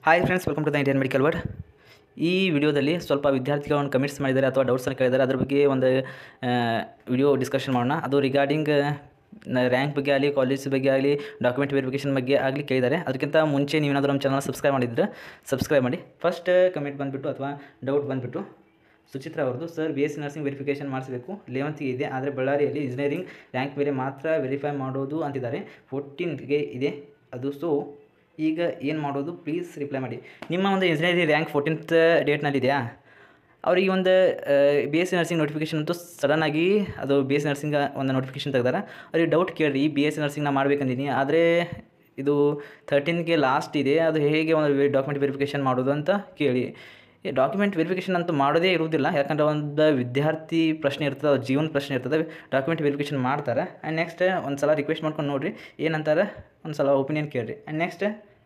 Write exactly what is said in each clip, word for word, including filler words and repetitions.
Hi friends, welcome to the Indian medical word. ಈ ವಿಡಿಯೋದಲ್ಲಿ ಸ್ವಲ್ಪ ವಿದ್ಯಾರ್ಥಿಗಳು ಕಮೆಂಟ್ಸ್ ಮಾಡಿದ್ದಾರೆ ಅಥವಾ ಡೌಟ್ಸನ್ನು ಕೇಳಿದ್ದಾರೆ. ಅದ್ರ ಬಗ್ಗೆ ಒಂದು ವಿಡಿಯೋ ಡಿಸ್ಕಷನ್ ಮಾಡೋಣ. ಅದು ರಿಗಾರ್ಡಿಂಗ್ ರ್ಯಾಂಕ್ ಬಗ್ಗೆ ಆಗಲಿ, ಕಾಲೇಜ್ ಬಗ್ಗೆ ಆಗಲಿ, ಡಾಕ್ಯುಮೆಂಟ್ ವೆರಿಫಿಕೇಷನ್ ಬಗ್ಗೆ ಆಗಲಿ ಕೇಳಿದ್ದಾರೆ. ಅದಕ್ಕಿಂತ ಮುಂಚೆ ನೀವೇನಾದರೂ ನಮ್ಮ ಚಾನಲ್ ಸಬ್ಸ್ಕ್ರೈಬ್ ಮಾಡಿದ್ರೆ ಸಬ್ಸ್ಕ್ರೈಬ್ ಮಾಡಿ. ಫಸ್ಟ್ ಕಮೆಂಟ್ ಬಂದುಬಿಟ್ಟು ಅಥವಾ ಡೌಟ್ ಬಂದುಬಿಟ್ಟು ಸುಚಿತ್ರಾ ಅವ್ರದ್ದು, sir B S C nursing verification ಮಾಡಿಸಬೇಕು, ಲೆವೆಂತ್ಗೆ ಇದೆ, ಆದರೆ ಬಳ್ಳಾರಿಯಲ್ಲಿ ಇಂಜಿನಿಯರಿಂಗ್ ರ್ಯಾಂಕ್ ಮೇಲೆ ಮಾತ್ರ ವೆರಿಫೈ ಮಾಡೋದು ಅಂತಿದ್ದಾರೆ. ಫೋರ್ಟೀನ್ಗೆ ಇದೆ ಅದು. ಸೊ ಈಗ ಏನು ಮಾಡೋದು, ಪ್ಲೀಸ್ ರಿಪ್ಲೈ ಮಾಡಿ. ನಿಮ್ಮ ಒಂದು ಇಂಜಿನಿಯರಿಂಗ್ ರ್ಯಾಂಕ್ ಫೋರ್ಟೀನ್ತ್ ಡೇಟ್ನಲ್ಲಿದೆಯಾ? ಅವ್ರಿಗೆ ಒಂದು B S C nursing notification ಅಂತೂ ಸಡನ್ನಾಗಿ ಅದು ಬಿ ಎಸ್ ಸಿ ನರ್ಸಿಂಗ್ ಒಂದು ನೋಟಿಫಿಕೇಷನ್ ತೆಗ್ದಾರೆ. ಅವ್ರಿಗೆ ಡೌಟ್ ಕೇಳಿರಿ, ಬಿ ಎಸ್ ಸಿ ನರ್ಸಿಂಗ್ ನಾ ಮಾಡ್ಬೇಕಂದಿನಿ, ಆದರೆ ಇದು ಥರ್ಟೀನ್ಗೆ ಲಾಸ್ಟ್ ಇದೆ, ಅದು ಹೇಗೆ ಒಂದು ಡಾಕ್ಯುಮೆಂಟ್ ವೆರಿಫಿಕೇಷನ್ ಮಾಡೋದು ಅಂತ ಕೇಳಿ. ಈ ಡಾಕ್ಯುಮೆಂಟ್ ವೆರಿಫಿಕೇಷನ್ ಅಂತೂ ಮಾಡೋದೇ ಇರುವುದಿಲ್ಲ, ಯಾಕಂದರೆ ಒಂದು ವಿದ್ಯಾರ್ಥಿ ಪ್ರಶ್ನೆ ಇರ್ತದೆ, ಅದು ಜೀವನ ಪ್ರಶ್ನೆ ಇರ್ತದೆ, ಡಾಕ್ಯುಮೆಂಟ್ ವೆರಿಫಿಕೇಷನ್ ಮಾಡ್ತಾರೆ. ಆ್ಯಂಡ್ ನೆಕ್ಸ್ಟ್ ಒಂದು ಸಲ ರಿಕ್ವೆಸ್ಟ್ ಮಾಡ್ಕೊಂಡು ನೋಡಿರಿ ಏನಂತಾರೆ, ಒಂದು ಸಲ ಒಪಿನಿಯನ್ ಕೇಳಿರಿ. ಆ್ಯಂಡ್ ನೆಕ್ಸ್ಟ್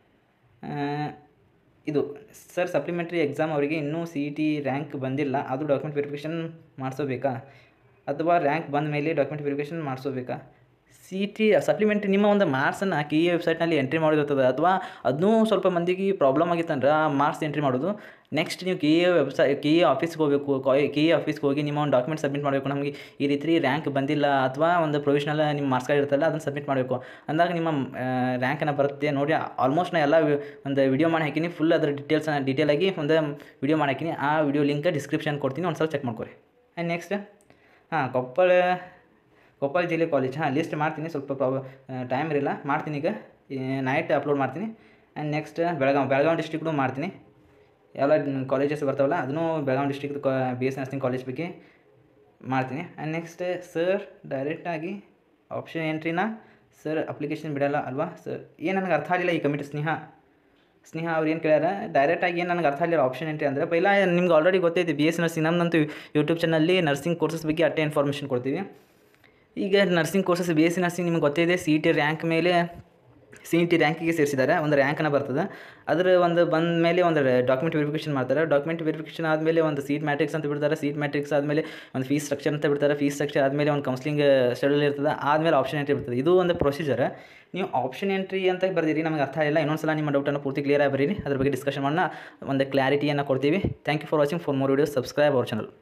ಇದು ಸರ್ ಸಪ್ಲಿಮೆಂಟ್ರಿ ಎಕ್ಸಾಮ್ ಅವರಿಗೆ ಇನ್ನೂ ಸಿ ಇ ಟಿ ರ್ಯಾಂಕ್ ಬಂದಿಲ್ಲ, ಅದು ಡಾಕ್ಯುಮೆಂಟ್ ವೆರಿಫಿಕೇಷನ್ ಮಾಡಿಸೋಬೇಕಾ ಅಥವಾ ರ್ಯಾಂಕ್ ಬಂದ ಮೇಲೆ ಡಾಕ್ಯುಮೆಂಟ್ ವೆರಿಫಿಕೇಷನ್ ಮಾಡಿಸೋಬೇಕಾ? ಸಿ ಇ ಟಿ ಸಪ್ಲಿಮೆಂಟ್ರಿ ನಿಮ್ಮ ಒಂದು ಮಾರ್ಕ್ಸನ್ನು ಕೆ ಇ ವೆಬ್ಸೈಟ್ನಲ್ಲಿ ಎಂಟ್ರಿ ಮಾಡಿರ್ತದೆ, ಅಥವಾ ಅದನ್ನೂ ಸ್ವಲ್ಪ ಮಂದಿಗೆ ಪ್ರಾಬ್ಲಮ್ ಆಗಿತ್ತಂದ್ರೆ ಆ ಮಾರ್ಕ್ಸ್ ಎಂಟ್ರಿ ಮಾಡೋದು. ನೆಕ್ಸ್ಟ್ ನೀವು ಕೆ ಇ ವೆಬ್ಸೈ ಕೆ ಇ ಆಫೀಸ್ಗೆ ಹೋಗಬೇಕು, ಕೆ ಇ ಆಫೀಸ್ಗೆ ಹೋಗಿ ನಿಮ್ಮ ಒಂದು ಡಾಕ್ಯುಮೆಂಟ್ ಸಬ್ಮಿಟ್ ಮಾಡಬೇಕು. ನಮಗೆ ಈ ರೀತಿ ರ್ಯಾಂಕ್ ಬಂದಿಲ್ಲ ಅಥವಾ ಒಂದು ಪ್ರೊವಿಷನಲ್ ನಿಮ್ಮ ಮಾರ್ಕ್ಸ್ ಕಾರ್ಡ್ ಇರ್ತಲ್ಲ, ಅದನ್ನು ಸಬ್ಮಿಟ್ ಮಾಡಬೇಕು. ಅಂದಾಗ ನಿಮ್ಮ ರ್ಯಾಂಕನ್ನು ಬರುತ್ತೆ ನೋಡಿ. ಆಲ್ಮೋಸ್ಟ್ ನಾ ಎಲ್ಲ ಒಂದು ವಿಡಿಯೋ ಮಾಡಿ ಹಾಕಿನಿ, ಫುಲ್ ಅದರ ಡೀಟೇಲ್ಸನ್ನು ಡೀಟೇಲಾಗಿ ಒಂದು ವಿಡಿಯೋ ಮಾಡಿ ಹಾಕಿನಿ. ಆ ವಿಡಿಯೋ ಲಿಂಕ್ ಡಿಸ್ಕ್ರಿಪ್ಷನ್ ಕೊಡ್ತೀನಿ, ಒಂದು ಸಲ ಚೆಕ್ ಮಾಡ್ಕೊರಿ. ಆ್ಯಂಡ್ ನೆಕ್ಸ್ಟ್ ಹಾಂ ಕೊಪ್ಪಳ ಕೊಪ್ಪಳ ಜಿಲ್ಲೆ ಕಾಲೇಜ್, ಹಾಂ ಲಿಸ್ಟ್ ಮಾಡ್ತೀನಿ, ಸ್ವಲ್ಪ ಪ್ರಾಬ್ ಟೈಮ್ ಇರಲಿಲ್ಲ, ಮಾಡ್ತೀನಿ ಈಗ ನೈಟ್ ಅಪ್ಲೋಡ್ ಮಾಡ್ತೀನಿ. And next Belagavi Belagavi district ಮಾಡ್ತೀನಿ. ಎಲ್ಲ ಕಾಲೇಜಸ್ ಬರ್ತಾವಲ್ಲ ಅದನ್ನು Belagavi district B S nursing college ಬಗ್ಗೆ ಮಾಡ್ತೀನಿ. ಆ್ಯಂಡ್ ನೆಕ್ಸ್ಟ್ ಸರ್ ಡೈರೆಕ್ಟಾಗಿ ಆಪ್ಷನ್ ಎಂಟ್ರಿನ ಸರ್ ಅಪ್ಲಿಕೇಶನ್ ಬಿಡೋಲ್ಲ ಅಲ್ವಾ ಸರ್? ಏನು ನನಗೆ ಅರ್ಥ ಆಗಲಿಲ್ಲ ಈ ಕಮಿಟಿ. ಸ್ನೇಹ ಸ್ನೇಹ ಅವ್ರು ಏನು ಕೇಳ್ಯಾರ, ಡೈರೆಕ್ಟಾಗಿ ಏನು ನನಗೆ ಅರ್ಥ ಆಗಲಿಲ್ಲ ಆಪ್ಷನ್ ಎಂಟ್ರಿ ಅಂದರೆ. ಪೈಲ ನಿಮ್ಗೆ ಆಲ್ರೆಡಿ ಗೊತ್ತೈತಿ ಬಿ ಎಸ್ ನರ್ಸಿಂಗ್, ನಮ್ಮದಂತೂ ಯೂಟ್ಯೂಬ್ ಚಾನಲ್ಲಿ ನರ್ಸಿಂಗ್ ಕೋರ್ಸಸ್ ಬಗ್ಗೆ ಅಷ್ಟೇ ಇನ್ಫಾರ್ಮೇಷನ್ ಕೊಡ್ತೀವಿ. ಈಗ nursing courses B S C nursing ನಿಮ್ಗೆ ಗೊತ್ತಿದೆ, ಸಿ ಇ ಟಿ ರ್ಯಾಂಕ್ ಮೇಲೆ ಸಿ ಇ ಟಿ ರ್ಯಾಂಕಿಗೆ ಸೇರಿಸಿದ್ದಾರೆ, ಒಂದು ರ್ಯಾಂಕನ್ನು ಬರ್ತದೆ. ಅದರ ಒಂದು ಬಂದ ಮೇಲೆ ಒಂದು ಡಾಕ್ಯುಮೆಂಟ್ ವೆರಿಫಿಕೇಷನ್ ಮಾಡ್ತಾರೆ. ಡಾಕ್ಯುಮೆಂಟ್ ವೆರಿಫಿಕೇಷನ್ ಆದಮೇಲೆ ಒಂದು ಸೀಟ್ ಮ್ಯಾಟ್ರಿಕ್ಸ್ ಅಂತ ಬಿಡ್ತಾರೆ. ಸೀಟ್ ಮ್ಯಾಟ್ರಿಕ್ಸ್ ಆದಮೇಲೆ ಒಂದು ಫೀಸ್ ಸ್ಟ್ರಕ್ಚರ್ ಅಂತ ಬಿಡ್ತಾರೆ. ಫೀಸ್ ಸ್ಟ್ರಕ್ಚರ್ ಆದಮೇಲೆ ಒಂದು ಕೌನ್ಸಿಲಿಂಗ್ ಶೆಡ್ಯೂಲ್ ಇರ್ತದೆ, ಆದಮೇಲೆ ಆಪ್ಷನ್ ಎಂಟ್ರಿ ಇರ್ತದೆ. ಇದು ಒಂದು ಪ್ರೊಸೀಜರ್. ನೀವು ಆಪ್ಷನ್ ಎಂಟ್ರಿ ಅಂತ ಬರ್ದಿರಿ, ನಮಗೆ ಅರ್ಥ ಆಗಿಲ್ಲ, ಇನ್ನೊಂದು ಸಲ ನಿಮ್ಮ ಡೌಟನ್ನು ಪೂರ್ತಿ ಕ್ಲಿಯರ್ ಆಗಿ ಬರೀರಿ, ಅದ್ರ ಬಗ್ಗೆ ಡಿಸ್ಕಷನ್ ಮಾಡೋಣ, ಒಂದು ಕ್ಲಾರಿಟಿಯನ್ನು ಕೊಡ್ತೀವಿ. Thank you for watching. For more videos subscribe our channel.